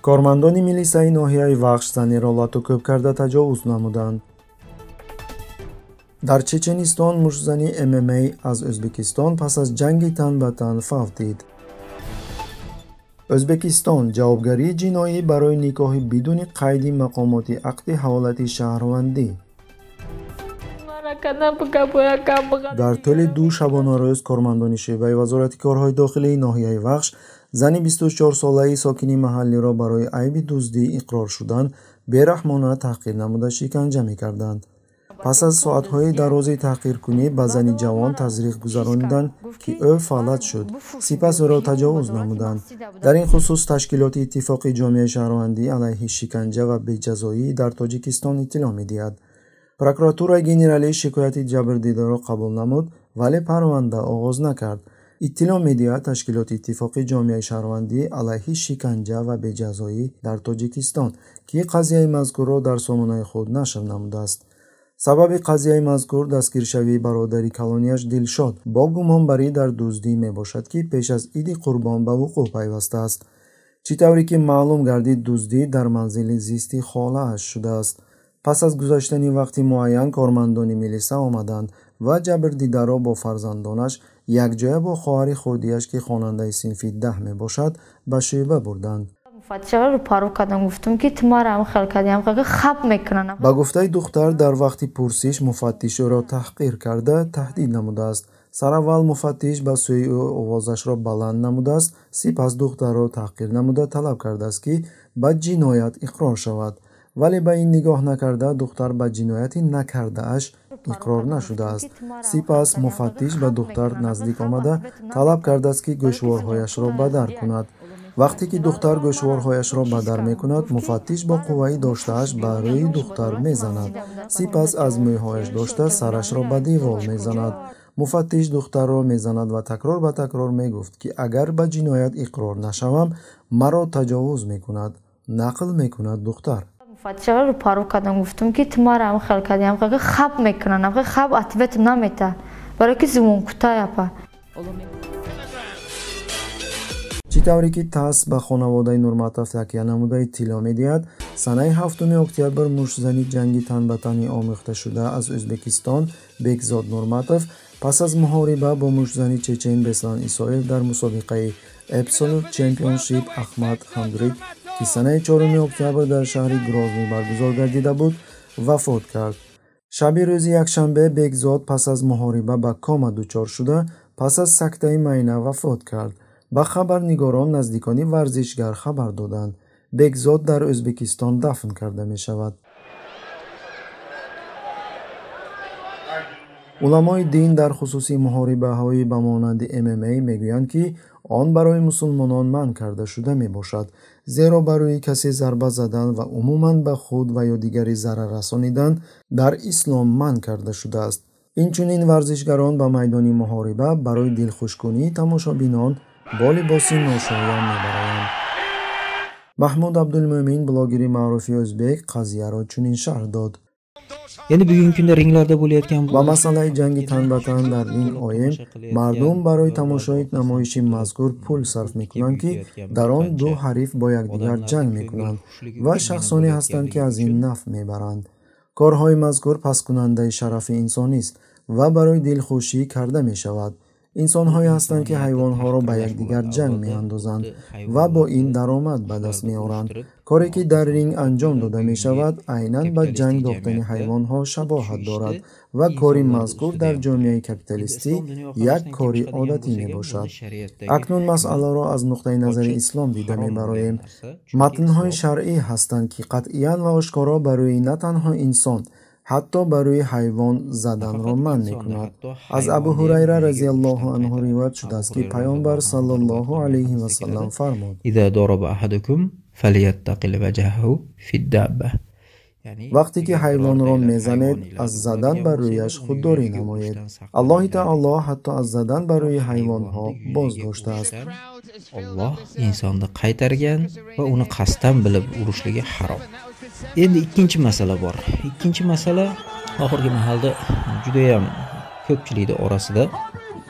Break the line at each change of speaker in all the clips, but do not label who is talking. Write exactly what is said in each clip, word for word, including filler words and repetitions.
کارمندان میلیسای ناحیه وخش زنی را لاتو کوب کرده تجاوز نمودند. در چچنستان مشتزنی ام ام ای از ازبکستان پس از جنگ تن به تن فوت دید. ازبکستان جوابگری جنایی برای نکاح بدون قید مقامات عقد حوالت شهروندی. در طول دو شبانه روز کارمندان شعبه وزارت کارهای داخلی ناحیه وخش زنی بیست و چهار ساله ساکن محلی را برای عیب دزدی اقرار شدن بی‌رحمانه تحقیر نموده شکنجه می‌کردند. پس از ساعت‌های درازی تحقیرکنی به زن جوان تزریق گذراندند که او فلج شد. سپس او را تجاوز نمودند. در این خصوص تشکیلات اتفاق جامعه شهروندی علیه شکنجه و بی‌جزایی در تاجیکستان اطلاع می‌دهد. پروکراتور گنرالی شکایت جبردیده را قبول نمود ولی پرونده آغاز نکرد. اطلاع می‌دهد تشکیلات اتفاق جامعه شهروندی علیه شکنجه و بی‌جزایی در تاجیکستان که قضیه مذکور را در سامانه خود نشر نموده است. سبب قضیه مذکور دستگیرشوی برادری کلونیش دلشاد با گمانبری در دزدی می باشد که پیش از عید قربان به وقوع پیوسته است. چطوری که معلوم گردید دزدی در منزل زیستی خاله اش شده است. پس از گذشتن وقتی معین کارمندان میلیسا آمدند و جبردیده را با فرزندانش یک جای با خواهر خودیش که خواننده صنف ده می باشد به شعبه بردند.
مفتش‌ها رو پارو کردم گفتم که تمام هم خیلی کردیم که خب میکنن.
با گفته دختر در وقت پرسش مفتش را تحقیر کرده تهدید نموده است. سر اول مفتش به سوی او آوازش را بلند نموده است. سپس دختر را تحقیر نموده طلب کرده است که به جنایت اقرار شود. ولی به این نگاه نکرده دختر به جنایتی نکرده اش اقرار نشده است. سپس مفتش به دختر نزدیک آمده طلب کرده است که گوشوارهایش را بدر کند. وقتی که دختر گوشوارهایش را بدر می کند مفتش با قوی داشتهاش بر روی دختر می زند. سپس از مویهایش داشته سرش را به دیوار می زند. مفتش دختر را می زند و تکرار به تکرار می گفت که اگر به جنایت اقرار نشوم مرا تجاوز می کند. نقل می کند دختر.
مفتش‌ها رو پارو کردم گفتم که تمام هم خیلی کردیم که خب میکنن که خب اتوبت نمیته برای که زمون کوتاه پا.
چطوری که تاس به خانواده نورماتوف تکیه نموده اطلاع می‌دهد سنه هفتم اکتبر مشتزنی جنگی تن به تنی آمیخته شده از ازبکستان بگزاد نورماتوف پس از محاربه با مشتزنی چچن بسلان اسرائیل در مسابقه ابسولوت چمپیونشیپ احمد هندریک که سنه چهارم اکتبر در شهر گرازنی برگزار گردیده بود وفات کرد. شب روز یکشنبه بگزاد پس از محاربه به کام دچار شده پس از سکته معده وفات کرد. با خبرنگاران نزدیکان ورزشگر خبر دادند بگزاد در ازبکستان دفن کرده می شود. علمای دین در خصوصی محاربه های به مانند ام ام ای می گویند که آن برای مسلمانان منع کرده شده می باشد زیرا برای کسی ضربه زدن و عموماً به خود و یا دیگری ضرر رسانیدن در اسلام منع کرده شده است. اینچنین ورزشگران به میدان محاربه برای دلخوش کنی تماشابینان با لباس ناشایان میبرند. محمود عبدالمومن بلاگری معروف ازبک قضیه را چنین شرح داد.
یعنی bugungi kunda ringlarda bo'layotgan
با مسئله جنگ تن به تن در این آیین مردم برای تماشای نمایش مذکور پول صرف میکنند که در آن دو حریف با یکدیگر جنگ میکنند و شخصانی هستند که از این نفع میبرند. کارهای مذکور پس کننده شرف انسانی است و برای دلخوشی کرده می شود. انسان‌هایی هستند که حیوان‌ها را به یکدیگر جنگ می‌اندازند و با این درآمد به دست می‌آورند. کاری که در رینگ انجام داده می‌شود عیناً به جنگ داختن حیوان‌ها شباهت دارد و کاری مذکور در جامعه کپیتالیستی یک کاری عادتی می‌باشد. اکنون مسئله را از نقطه نظر اسلام دیده می‌بریم. متن‌های شرعی هستند که قطعاً و آشکارا برای نه تنها انسان حتی برای حیوان زدن را منع می‌کند. از ابو هریره رضی الله عنه روایت شده است که پیامبر صلی الله علیه و سلم فرمود:
اذا ضرب احدكم فليتق وجهه في الدابه.
وقتی که حیوان را میزنید از زدن بر رویش خودداری نمایید. الله تعالی حتی از زدن بر روی حیوان‌ها باز داشته است.
Alloh insonni qaytargan va uni qasddan bilib urishligi harom. Endi ikkinchi masala bor. Ikkinchi masala oxirgi mahalda juda ham ko'pchilikning orasida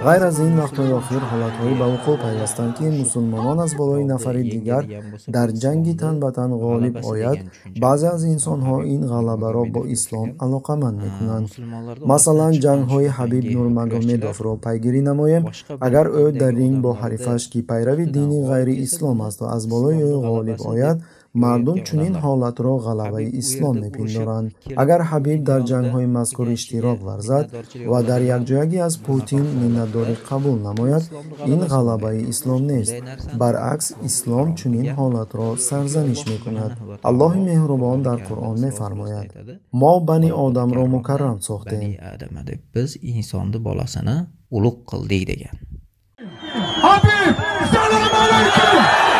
غیر از این وقت‌های آخر حالت‌هایی به وقوع پیوستند که مسلمانان از بالای نفری دیگر در جنگی تن به تن غالب آید. بعضی از انسان‌ها این غلبه را با اسلام علاقه‌مند می‌کنند. مثلا جنگ‌های حبیب نورمگомедов را پیگیری نماییم. اگر او در رینگ با حریفش که پیرو دین غیر اسلام است و از بالای او غالب آید، مردم چنین حالت را غلبه اسلام می‌پندارند. اگر حبیب در جنگ‌های مذکور اشتراک ورزد و در یک جایگی از پوتین منتداری قبول نماید، این غلبه اسلام نیست. برعکس اسلام چنین حالت را سرزنش می‌کند. الله مهربان در قرآن می‌فرماید: ما بنی آدم را مکرم ساختیم.
biz insonni bolasini ulug' qildik degan.
Habib, salom alaykum.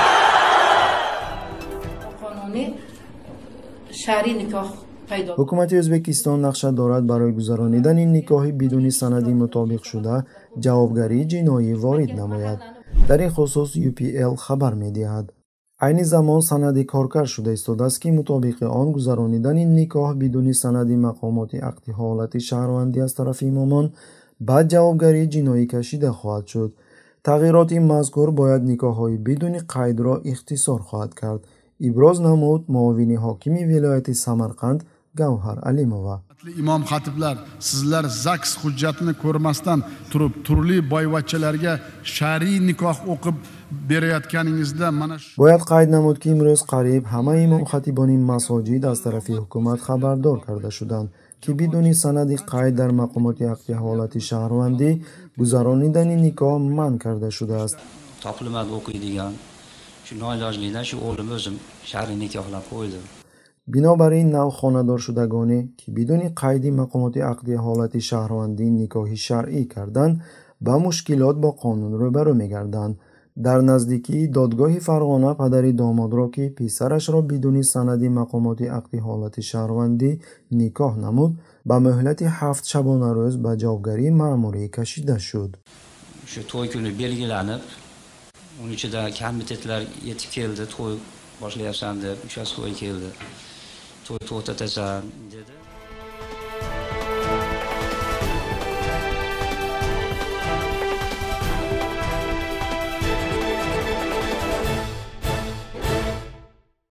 شهری نکاح پیدا.
حکومت ازبکستان نقشه دارد برای گذرانیدن این نکاح بدون سندی مطابق شده جوابگری جنایی وارد نماید. در این خصوص یو پی ال خبر می‌دهد. عین زمان سند کارکرد شده ایستاده است که مطابق آن گذرانیدن این نکاح بدون سندی مقامات عقدی حالت شهروندی از طرف امامان بعد جوابگری جنایی کشیده خواهد شد. تغییرات مذکور باید نکاح‌های بدون قید را اختصار خواهد کرد. ابراز نمود معاون حاکم ولایت سمرقند گوهر علیمova.
imom xatiblar, sizlar zaks hujjatini ko'rmasdan turib turli boyvachchalarga shar'iy nikoh o'qib berayotganingizda mana shu
باید قید نمود که امروز قریب همه امام خطیبان مساجد از طرف حکومت خبردار کرده شدند که بدون سند قید در مقامات عقدی حالت شهروندی گذرانیدن نکاح منع کرده شده است.
topilmadi o'qiydigan shu noilojlikdan shu o'g'lim o'zim shar'iy nikohlab qo'ydim.
بنابراین نو خانه‌دار شدگانی که بدون قید مقامات عقدی حالت شهروندی نکاح شرعی کردند با مشکلات با قانون روبرو می‌گردند. در نزدیکی دادگاه فرغانه پدر داماد را که پسرش را بدون سند مقامات عقدی حالت شهروندی نکاح نمود با مهلت هفت شبانه روز به جوابگری مأموری کشیده شد.
Shu to'y kuni belgilanib, uning ichida komitetlar yetib keldi, to'y boshlayapsan deb, uchasi to'y keldi. To'y to'xtatasan dedi.